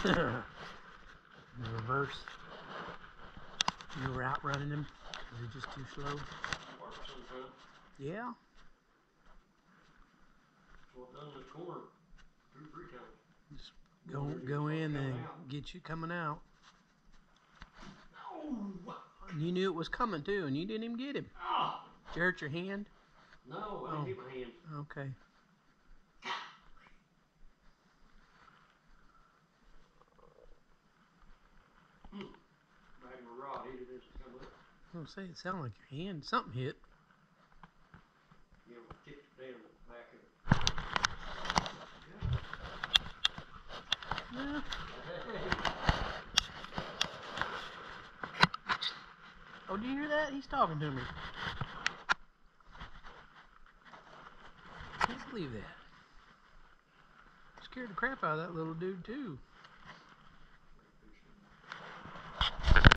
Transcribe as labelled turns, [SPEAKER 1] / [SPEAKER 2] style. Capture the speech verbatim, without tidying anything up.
[SPEAKER 1] The reverse. You were outrunning him. Was he just too slow? Yeah.
[SPEAKER 2] Well, down this corner, two, three times.
[SPEAKER 1] Just go go in and get you coming out.
[SPEAKER 2] No.
[SPEAKER 1] And you knew it was coming too, and you didn't even get him.
[SPEAKER 2] Oh.
[SPEAKER 1] Did you hurt your hand?
[SPEAKER 2] No, I didn't hit my hand.
[SPEAKER 1] Okay.
[SPEAKER 2] Hmm. Back my rod, he did this to come up.
[SPEAKER 1] I was gonna say, it sounded like your hand, something hit.
[SPEAKER 2] Yeah, we kicked it down the back of it.
[SPEAKER 1] Yeah. Oh, do you hear that? He's talking to me. Can't believe that. Scared the crap out of that little dude too.